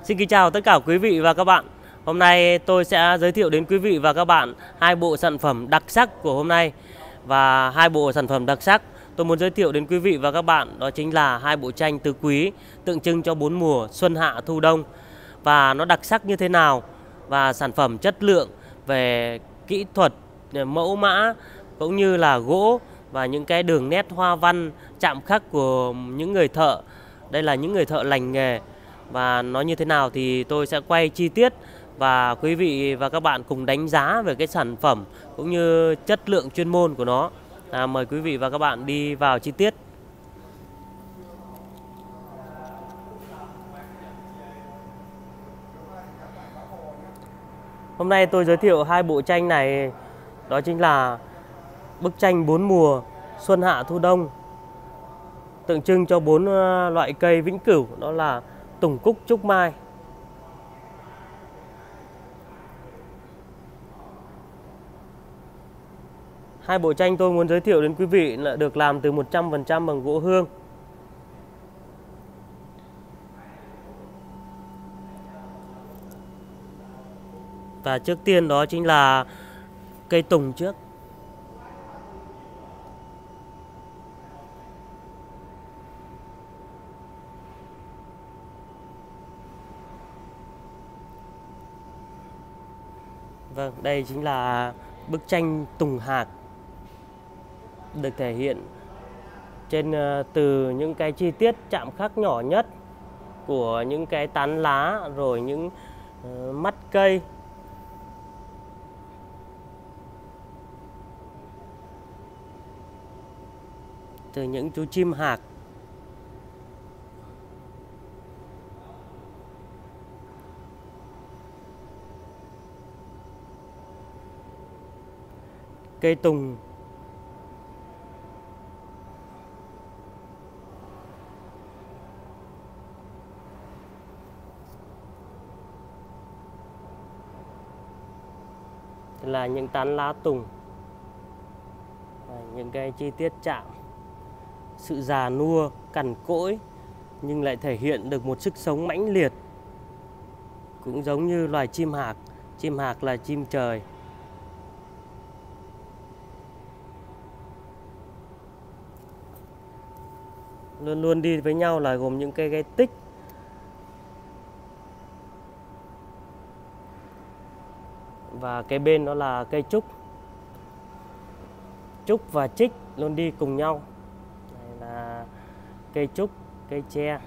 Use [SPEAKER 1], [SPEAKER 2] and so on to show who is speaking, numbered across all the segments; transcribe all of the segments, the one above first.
[SPEAKER 1] Xin kính chào tất cả quý vị và các bạn. Hôm nay tôi sẽ giới thiệu đến quý vị và các bạn hai bộ sản phẩm đặc sắc của hôm nay. Và hai bộ sản phẩm đặc sắc tôi muốn giới thiệu đến quý vị và các bạn đó chính là hai bộ tranh tứ quý tượng trưng cho 4 mùa xuân hạ thu đông. Và nó đặc sắc như thế nào và sản phẩm chất lượng về kỹ thuật, mẫu mã cũng như là gỗ và những cái đường nét hoa văn chạm khắc của những người thợ. Đây là những người thợ lành nghề. Và nó như thế nào thì tôi sẽ quay chi tiết và quý vị và các bạn cùng đánh giá về cái sản phẩm cũng như chất lượng chuyên môn của nó. Mời quý vị và các bạn đi vào chi tiết. Hôm nay tôi giới thiệu hai bộ tranh này, đó chính là bức tranh 4 mùa xuân hạ thu đông, tượng trưng cho 4 loại cây vĩnh cửu, đó là tùng, cúc, trúc, mai. Hai bộ tranh tôi muốn giới thiệu đến quý vị là được làm từ 100% bằng gỗ hương. Và trước tiên đó chính là cây tùng trước. Vâng, đây chính là bức tranh tùng hạc, được thể hiện trên từ những cái chi tiết chạm khắc nhỏ nhất của những cái tán lá, rồi những mắt cây, từ những chú chim hạc. Cây tùng là những tán lá tùng, những cái chi tiết chạm, sự già nua cằn cỗi nhưng lại thể hiện được một sức sống mãnh liệt, cũng giống như loài chim hạc. Chim hạc là chim trời. Luôn luôn đi với nhau là gồm những cây tích. Và cái bên đó là cây trúc. Trúc và trích luôn đi cùng nhau. Đây là cây trúc, cây tre.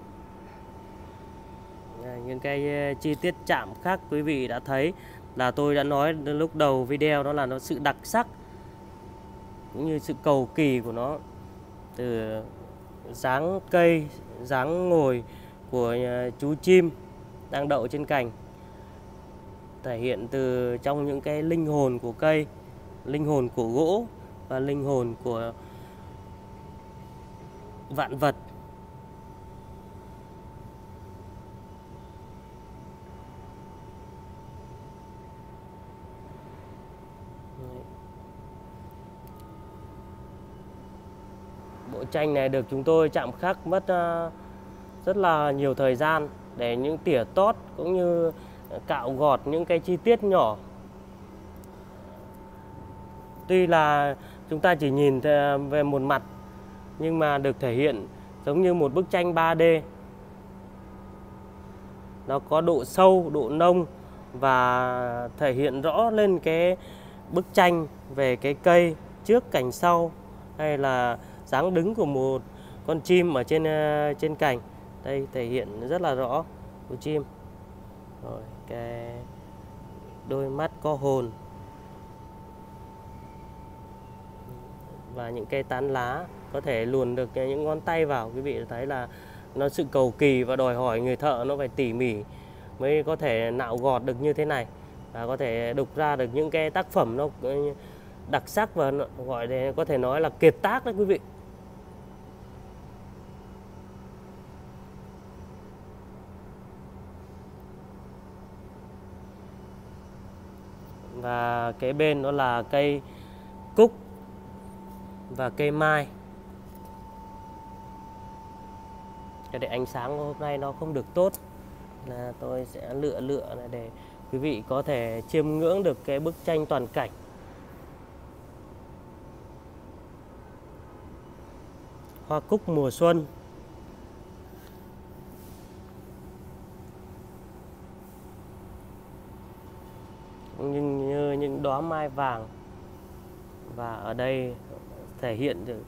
[SPEAKER 1] Những cái chi tiết chạm khắc quý vị đã thấy là tôi đã nói lúc đầu video, đó là nó sự đặc sắc cũng như sự cầu kỳ của nó, từ dáng cây, dáng ngồi của chú chim đang đậu trên cành, thể hiện từ trong những cái linh hồn của cây, linh hồn của gỗ và linh hồn của vạn vật. Bộ tranh này được chúng tôi chạm khắc mất rất là nhiều thời gian để những tỉa tót cũng như cạo gọt những cái chi tiết nhỏ. Tuy là chúng ta chỉ nhìn về một mặt nhưng mà được thể hiện giống như một bức tranh 3D. Nó có độ sâu, độ nông và thể hiện rõ lên cái bức tranh về cái cây trước cành sau, hay là dáng đứng của một con chim ở trên cành. Đây thể hiện rất là rõ của chim. Rồi cái đôi mắt có hồn và những cây tán lá có thể luồn được những ngón tay vào. Quý vị thấy là nó sự cầu kỳ và đòi hỏi người thợ nó phải tỉ mỉ mới có thể nạo gọt được như thế này, và có thể đục ra được những cái tác phẩm nó đặc sắc và gọi để có thể nói là kiệt tác đấy quý vị. Và kế bên đó là cây cúc và cây mai. Cái để ánh sáng hôm nay nó không được tốt là tôi sẽ lựa này để quý vị có thể chiêm ngưỡng được cái bức tranh toàn cảnh. Hoa cúc mùa xuân. Như những đóa mai vàng, và ở đây thể hiện được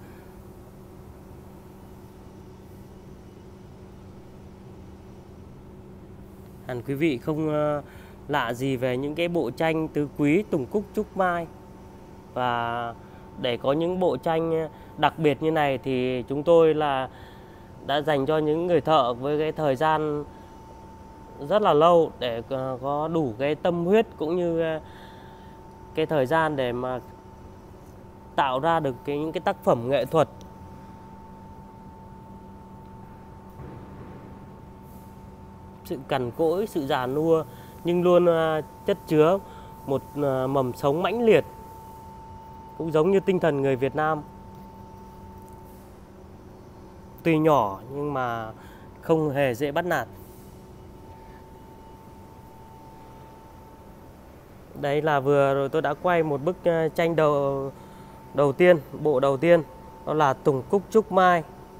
[SPEAKER 1] hẳn quý vị không lạ gì về những cái bộ tranh tứ quý, tùng cúc, trúc mai. Và để có những bộ tranh đặc biệt như này thì chúng tôi là đã dành cho những người thợ với cái thời gian rất là lâu để có đủ cái tâm huyết cũng như cái thời gian để mà tạo ra được những cái tác phẩm nghệ thuật. Sự cằn cỗi, sự già nua nhưng luôn chất chứa một mầm sống mãnh liệt, cũng giống như tinh thần người Việt Nam. Tuy nhỏ nhưng mà không hề dễ bắt nạt. Đấy là vừa rồi tôi đã quay một bức tranh đầu tiên, bộ đầu tiên, đó là Tùng Cúc Trúc Mai.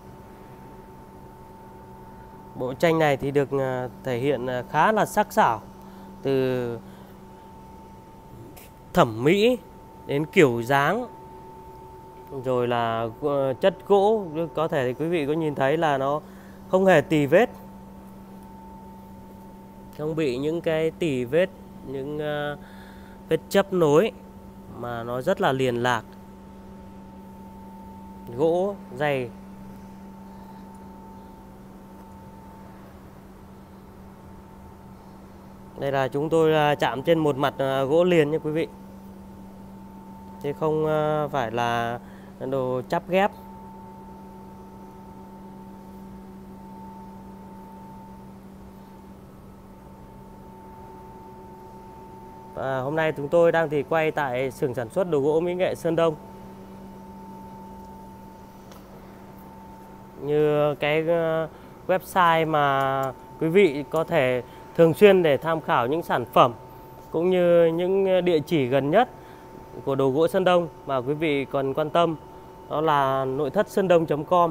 [SPEAKER 1] Bộ tranh này thì được thể hiện khá là sắc sảo, từ thẩm mỹ đến kiểu dáng, rồi là chất gỗ. Có thể quý vị có nhìn thấy là nó không hề tì vết, không bị những cái tì vết, những vết chấp nối, mà nó rất là liền lạc. Gỗ dày. Đây là chúng tôi chạm trên một mặt gỗ liền nha quý vị, chứ không phải là đồ chắp ghép. Và hôm nay chúng tôi đang thì quay tại xưởng sản xuất đồ gỗ mỹ nghệ Sơn Đông. Như cái website mà quý vị có thể thường xuyên để tham khảo những sản phẩm cũng như những địa chỉ gần nhất của đồ gỗ Sơn Đông mà quý vị còn quan tâm, đó là nội thất sơn đông.com.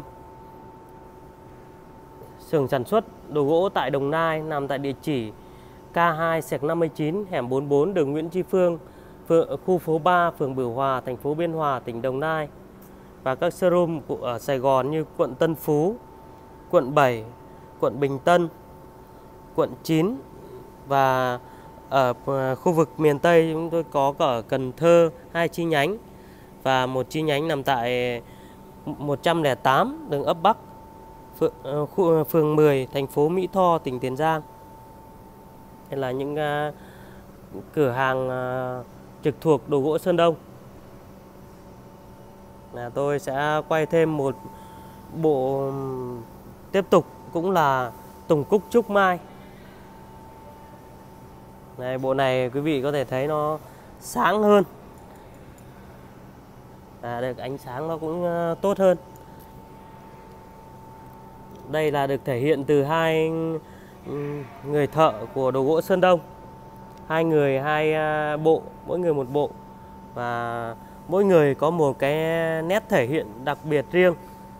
[SPEAKER 1] Xưởng sản xuất đồ gỗ tại Đồng Nai nằm tại địa chỉ K2/59 hẻm 44 đường Nguyễn Tri Phương, khu phố 3, phường Bửu Hòa, thành phố Biên Hòa, tỉnh Đồng Nai. Và các showroom ở Sài Gòn như quận Tân Phú, quận 7, quận Bình Tân, quận 9, và ở khu vực miền Tây chúng tôi có ở Cần Thơ 2 chi nhánh và một chi nhánh nằm tại 108 đường Ấp Bắc, phường 10, thành phố Mỹ Tho, tỉnh Tiền Giang. Đây là những cửa hàng trực thuộc đồ gỗ Sơn Đông. Tôi sẽ quay thêm một bộ tiếp tục, cũng là Tùng Cúc Trúc Mai. Này, bộ này quý vị có thể thấy nó sáng hơn, được ánh sáng nó cũng tốt hơn. Đây là được thể hiện từ hai người thợ của đồ gỗ Sơn Đông, hai người hai bộ, mỗi người một bộ, và mỗi người có một cái nét thể hiện đặc biệt riêng.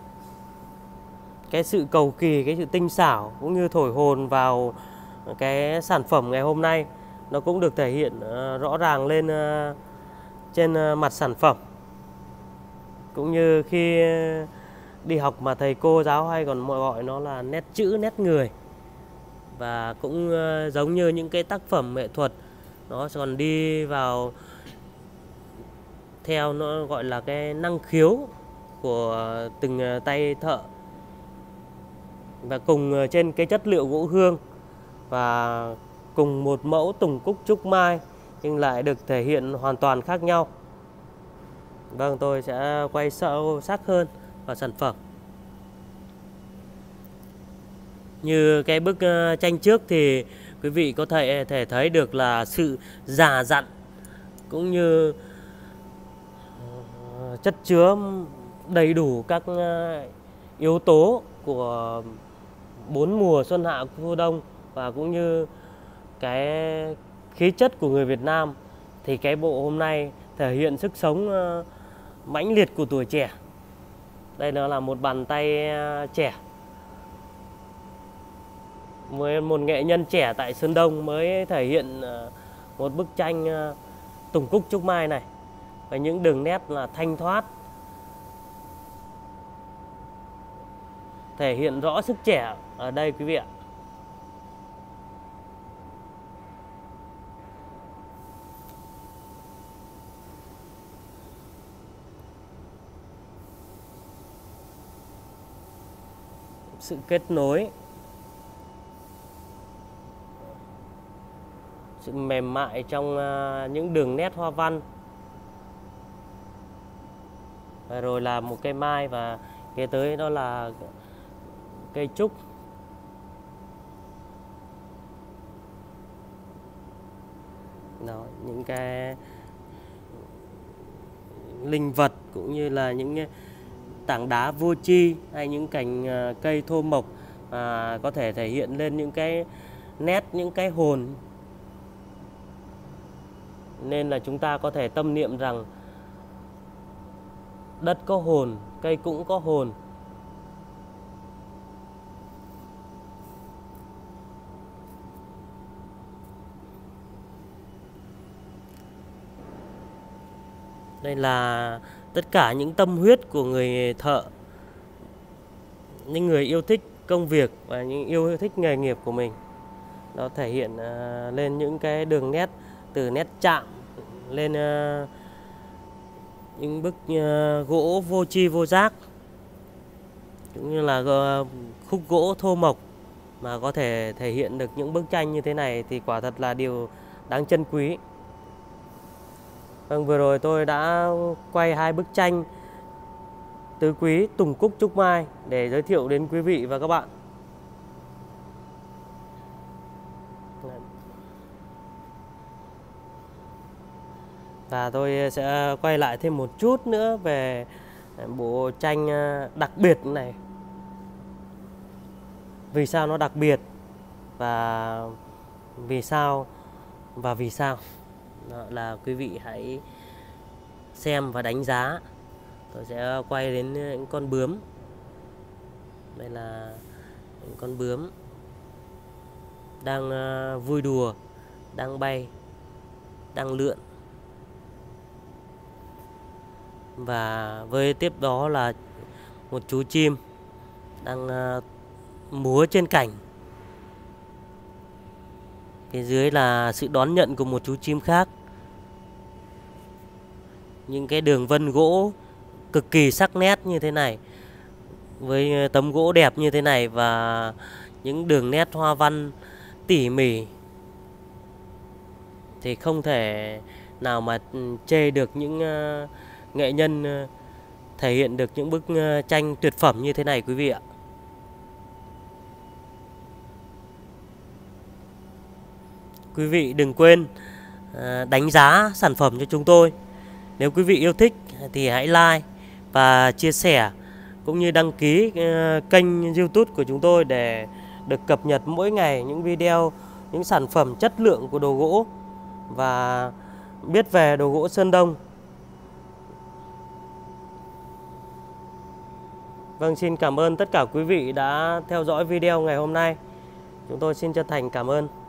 [SPEAKER 1] Cái sự cầu kỳ, cái sự tinh xảo cũng như thổi hồn vào cái sản phẩm ngày hôm nay nó cũng được thể hiện rõ ràng lên trên mặt sản phẩm. Cũng như khi đi học mà thầy cô giáo hay còn gọi nó là nét chữ, nét người. Và cũng giống như những cái tác phẩm nghệ thuật, nó còn đi vào theo nó gọi là cái năng khiếu của từng tay thợ, và cùng trên cái chất liệu gỗ hương và cùng một mẫu Tùng Cúc Trúc Mai nhưng lại được thể hiện hoàn toàn khác nhau. Vâng, tôi sẽ quay sâu sắc hơn vào sản phẩm. Như cái bức tranh trước thì quý vị có thể thấy được là sự già dặn cũng như chất chứa đầy đủ các yếu tố của 4 mùa xuân hạ thu đông và cũng như cái khí chất của người Việt Nam, thì cái bộ hôm nay thể hiện sức sống mãnh liệt của tuổi trẻ. Đây nó là một bàn tay trẻ, một nghệ nhân trẻ tại Sơn Đông mới thể hiện một bức tranh Tùng Cúc Trúc Mai này, với những đường nét là thanh thoát, thể hiện rõ sức trẻ ở đây quý vị ạ. Sự kết nối, sự mềm mại trong những đường nét hoa văn. Và rồi là một cây mai, và kế tới đó là cây trúc. Đó, những cái linh vật cũng như là những tảng đá vô tri hay những cành cây thô mộc có thể thể hiện lên những cái nét, những cái hồn. Nên là chúng ta có thể tâm niệm rằng đất có hồn, cây cũng có hồn. Đây là tất cả những tâm huyết của người thợ, những người yêu thích công việc và những yêu thích nghề nghiệp của mình. Nó thể hiện lên những cái đường nét, từ nét chạm lên những bức gỗ vô tri vô giác, cũng như là khúc gỗ thô mộc mà có thể thể hiện được những bức tranh như thế này thì quả thật là điều đáng trân quý. Vâng, vừa rồi tôi đã quay 2 bức tranh tứ quý Tùng Cúc Trúc Mai để giới thiệu đến quý vị và các bạn. Và tôi sẽ quay lại thêm một chút nữa về bộ tranh đặc biệt này. Vì sao nó đặc biệt và vì sao đó là quý vị hãy xem và đánh giá. Tôi sẽ quay đến những con bướm. Đây là những con bướm đang vui đùa, đang bay, đang lượn. Và với tiếp đó là một chú chim đang múa trên cành. Phía dưới là sự đón nhận của một chú chim khác. Những cái đường vân gỗ cực kỳ sắc nét như thế này, với tấm gỗ đẹp như thế này và những đường nét hoa văn tỉ mỉ, thì không thể nào mà chê được những nghệ nhân thể hiện được những bức tranh tuyệt phẩm như thế này quý vị ạ. Quý vị đừng quên đánh giá sản phẩm cho chúng tôi. Nếu quý vị yêu thích thì hãy like và chia sẻ, cũng như đăng ký kênh YouTube của chúng tôi để được cập nhật mỗi ngày những video, những sản phẩm chất lượng của đồ gỗ và biết về đồ gỗ Sơn Đông. Vâng, xin cảm ơn tất cả quý vị đã theo dõi video ngày hôm nay. Chúng tôi xin chân thành cảm ơn.